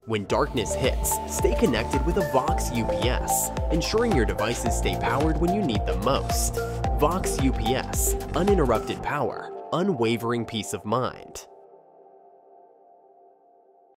When darkness hits, stay connected with a Vox UPS, ensuring your devices stay powered when you need them most. Vox UPS, uninterrupted power, unwavering peace of mind.